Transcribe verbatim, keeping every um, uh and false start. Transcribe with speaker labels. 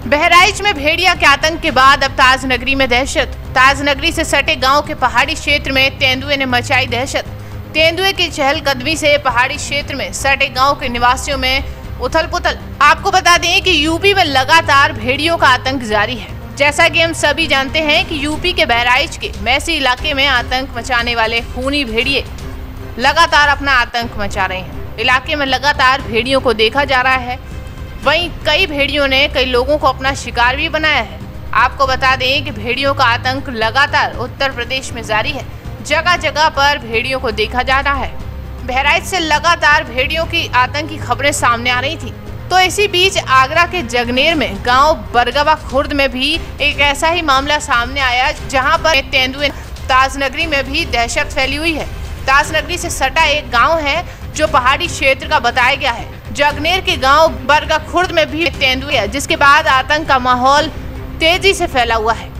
Speaker 1: बहराइच में भेड़िया के आतंक के बाद अब ताजनगरी में दहशत। ताजनगरी से सटे गांव के पहाड़ी क्षेत्र में तेंदुए ने मचाई दहशत। तेंदुए की चहलकदमी से पहाड़ी क्षेत्र में सटे गांव के निवासियों में उथल पुथल। आपको बता दें कि यूपी में लगातार भेड़ियों का आतंक जारी है। जैसा कि हम सभी जानते हैं कि यूपी के बहराइच के मैसी इलाके में आतंक मचाने वाले खूनी भेड़िए लगातार अपना आतंक मचा रहे हैं। इलाके में लगातार भेड़ियों को देखा जा रहा है। वहीं कई भेड़ियों ने कई लोगों को अपना शिकार भी बनाया है। आपको बता दें कि भेड़ियों का आतंक लगातार उत्तर प्रदेश में जारी है। जगह जगह पर भेड़ियों को देखा जा रहा है। बहराइच से लगातार भेड़ियों की आतंक की खबरें सामने आ रही थी। तो इसी बीच आगरा के जगनेर में गांव बरगवा खुर्द में भी एक ऐसा ही मामला सामने आया, जहां पर तेंदुए। ताजनगरी में भी दहशत फैली हुई है। ताजनगरी से सटा एक गांव है जो पहाड़ी क्षेत्र का बताया गया है। जगनेर के गांव बरगा खुर्द में भी तेंदुए है, जिसके बाद आतंक का माहौल तेजी से फैला हुआ है।